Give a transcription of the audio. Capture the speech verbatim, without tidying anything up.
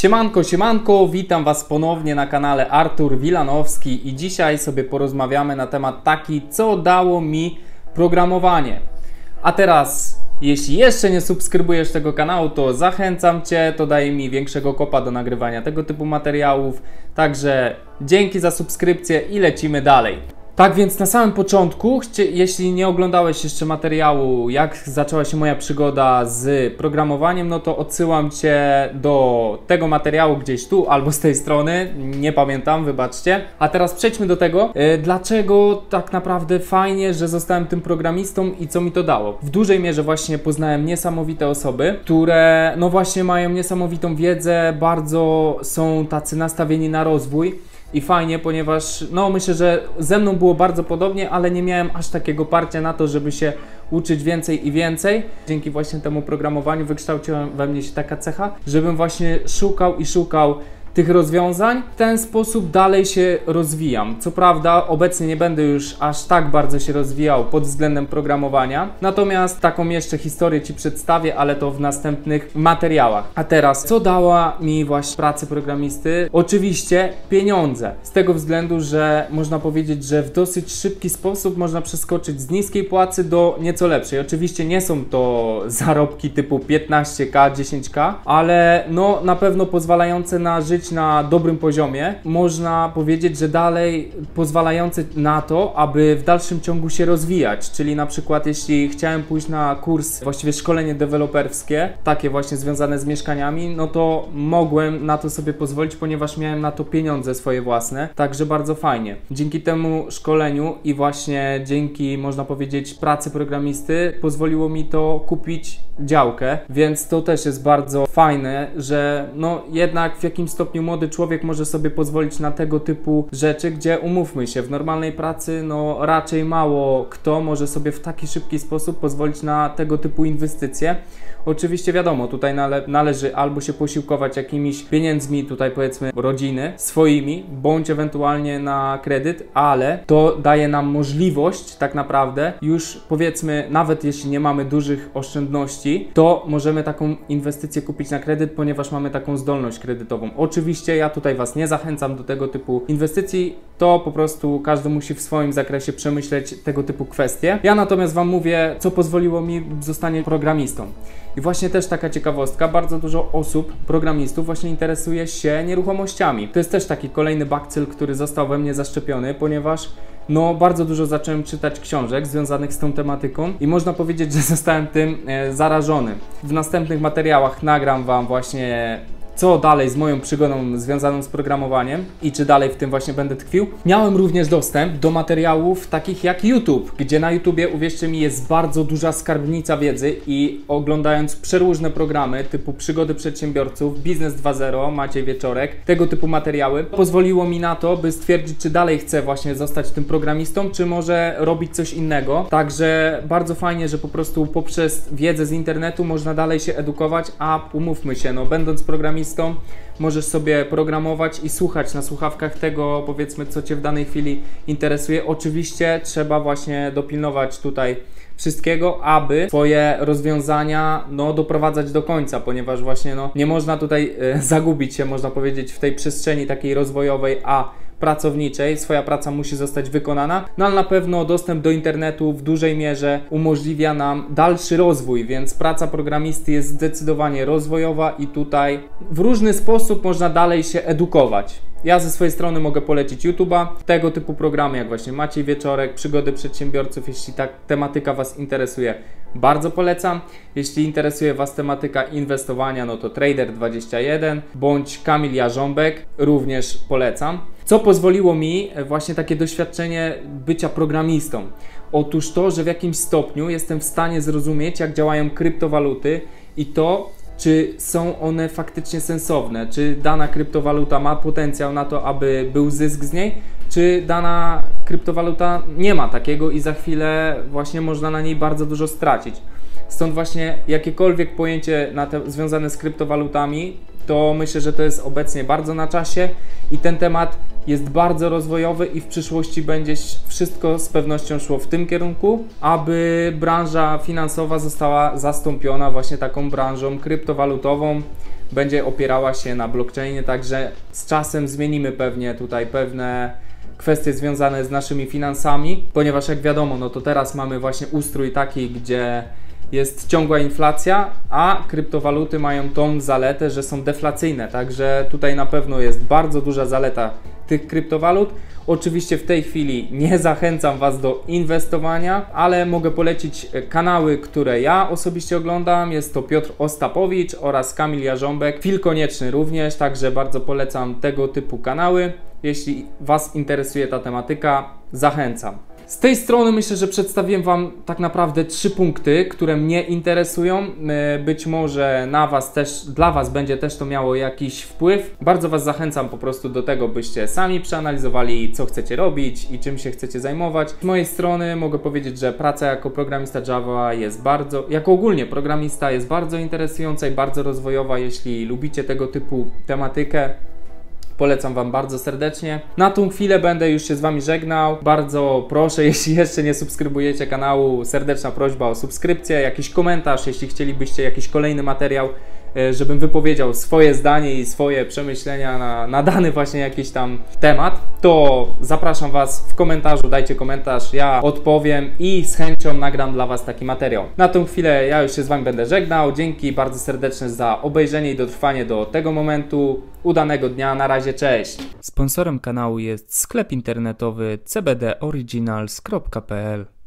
Siemanko, siemanko, witam Was ponownie na kanale Artur Wilanowski i dzisiaj sobie porozmawiamy na temat taki, co dało mi programowanie. A teraz, jeśli jeszcze nie subskrybujesz tego kanału, to zachęcam Cię, to daje mi większego kopa do nagrywania tego typu materiałów. Także dzięki za subskrypcję i lecimy dalej. Tak więc na samym początku, jeśli nie oglądałeś jeszcze materiału, jak zaczęła się moja przygoda z programowaniem, no to odsyłam Cię do tego materiału gdzieś tu albo z tej strony, nie pamiętam, wybaczcie. A teraz przejdźmy do tego, dlaczego tak naprawdę fajnie, że zostałem tym programistą i co mi to dało. W dużej mierze właśnie poznałem niesamowite osoby, które no właśnie mają niesamowitą wiedzę, bardzo są tacy nastawieni na rozwój. I fajnie, ponieważ no myślę, że ze mną było bardzo podobnie, ale nie miałem aż takiego parcia na to, żeby się uczyć więcej i więcej. Dzięki właśnie temu programowaniu wykształciła we mnie się taka cecha, żebym właśnie szukał i szukał tych rozwiązań. W ten sposób dalej się rozwijam. Co prawda obecnie nie będę już aż tak bardzo się rozwijał pod względem programowania, natomiast taką jeszcze historię Ci przedstawię, ale to w następnych materiałach. A teraz, co dała mi właśnie praca programisty? Oczywiście pieniądze. Z tego względu, że można powiedzieć, że w dosyć szybki sposób można przeskoczyć z niskiej płacy do nieco lepszej. Oczywiście nie są to zarobki typu piętnaście ka, dziesięć ka, ale no na pewno pozwalające na życie na dobrym poziomie, można powiedzieć, że dalej pozwalające na to, aby w dalszym ciągu się rozwijać, czyli na przykład jeśli chciałem pójść na kurs, właściwie szkolenie deweloperskie, takie właśnie związane z mieszkaniami, no to mogłem na to sobie pozwolić, ponieważ miałem na to pieniądze swoje własne, także bardzo fajnie. Dzięki temu szkoleniu i właśnie dzięki, można powiedzieć, pracy programisty pozwoliło mi to kupić działkę, więc to też jest bardzo fajne, że no jednak w jakimś stopniu młody człowiek może sobie pozwolić na tego typu rzeczy, gdzie umówmy się, w normalnej pracy no raczej mało kto może sobie w taki szybki sposób pozwolić na tego typu inwestycje. Oczywiście wiadomo, tutaj nale należy albo się posiłkować jakimiś pieniędzmi, tutaj powiedzmy rodziny, swoimi, bądź ewentualnie na kredyt, ale to daje nam możliwość tak naprawdę już powiedzmy, nawet jeśli nie mamy dużych oszczędności, to możemy taką inwestycję kupić na kredyt, ponieważ mamy taką zdolność kredytową. Oczywiście ja tutaj Was nie zachęcam do tego typu inwestycji, to po prostu każdy musi w swoim zakresie przemyśleć tego typu kwestie. Ja natomiast Wam mówię, co pozwoliło mi zostanie programistą. I właśnie też taka ciekawostka, bardzo dużo osób, programistów właśnie interesuje się nieruchomościami. To jest też taki kolejny bakcyl, który został we mnie zaszczepiony, ponieważ no bardzo dużo zacząłem czytać książek związanych z tą tematyką i można powiedzieć, że zostałem tym e, zarażony. W następnych materiałach nagram Wam właśnie co dalej z moją przygodą związaną z programowaniem i czy dalej w tym właśnie będę tkwił. Miałem również dostęp do materiałów takich jak YouTube, gdzie na YouTubie, uwierzcie mi, jest bardzo duża skarbnica wiedzy i oglądając przeróżne programy typu Przygody Przedsiębiorców, Biznes dwa zero, Maciej Wieczorek, tego typu materiały, pozwoliło mi na to, by stwierdzić, czy dalej chcę właśnie zostać tym programistą, czy może robić coś innego. Także bardzo fajnie, że po prostu poprzez wiedzę z internetu można dalej się edukować, a umówmy się, no będąc programistą, możesz sobie programować i słuchać na słuchawkach tego, powiedzmy, co Cię w danej chwili interesuje. Oczywiście trzeba właśnie dopilnować tutaj wszystkiego, aby swoje rozwiązania no, doprowadzać do końca, ponieważ właśnie no, nie można tutaj e, zagubić się, można powiedzieć, w tej przestrzeni takiej rozwojowej, a pracowniczej, swoja praca musi zostać wykonana, no ale na pewno dostęp do internetu w dużej mierze umożliwia nam dalszy rozwój, więc praca programisty jest zdecydowanie rozwojowa i tutaj w różny sposób można dalej się edukować. Ja ze swojej strony mogę polecić YouTube'a, tego typu programy jak właśnie Maciej Wieczorek, Przygody Przedsiębiorców, jeśli ta tematyka Was interesuje, bardzo polecam. Jeśli interesuje Was tematyka inwestowania, no to Trader dwadzieścia jeden bądź Kamil Jarząbek również polecam. Co pozwoliło mi właśnie takie doświadczenie bycia programistą? Otóż to, że w jakimś stopniu jestem w stanie zrozumieć, jak działają kryptowaluty i to, czy są one faktycznie sensowne, czy dana kryptowaluta ma potencjał na to, aby był zysk z niej, czy dana kryptowaluta nie ma takiego i za chwilę właśnie można na niej bardzo dużo stracić. Stąd właśnie jakiekolwiek pojęcie na te, związane z kryptowalutami, to myślę, że to jest obecnie bardzo na czasie i ten temat jest bardzo rozwojowy i w przyszłości będzie wszystko z pewnością szło w tym kierunku, aby branża finansowa została zastąpiona właśnie taką branżą kryptowalutową, będzie opierała się na blockchainie, także z czasem zmienimy pewnie tutaj pewne kwestie związane z naszymi finansami, ponieważ jak wiadomo, no to teraz mamy właśnie ustrój taki, gdzie jest ciągła inflacja, a kryptowaluty mają tą zaletę, że są deflacyjne, także tutaj na pewno jest bardzo duża zaleta tych kryptowalut. Oczywiście w tej chwili nie zachęcam Was do inwestowania, ale mogę polecić kanały, które ja osobiście oglądam. Jest to Piotr Ostapowicz oraz Kamil Jarząbek, Phil Konieczny również, także bardzo polecam tego typu kanały. Jeśli Was interesuje ta tematyka, zachęcam. Z tej strony myślę, że przedstawiłem Wam tak naprawdę trzy punkty, które mnie interesują. Być może na Was też, dla Was będzie też to miało jakiś wpływ. Bardzo Was zachęcam po prostu do tego, byście sami przeanalizowali, co chcecie robić i czym się chcecie zajmować. Z mojej strony mogę powiedzieć, że praca jako programista Java jest bardzo, jako ogólnie programista jest bardzo interesująca i bardzo rozwojowa. Jeśli lubicie tego typu tematykę, polecam Wam bardzo serdecznie. Na tą chwilę będę już się z Wami żegnał. Bardzo proszę, jeśli jeszcze nie subskrybujecie kanału, serdeczna prośba o subskrypcję, jakiś komentarz, jeśli chcielibyście jakiś kolejny materiał, żebym wypowiedział swoje zdanie i swoje przemyślenia na, na dany właśnie jakiś tam temat, to zapraszam Was w komentarzu, dajcie komentarz, ja odpowiem i z chęcią nagram dla Was taki materiał. Na tą chwilę ja już się z Wami będę żegnał. Dzięki bardzo serdeczne za obejrzenie i dotrwanie do tego momentu. Udanego dnia, na razie, cześć! Sponsorem kanału jest sklep internetowy c b d originals kropka p l.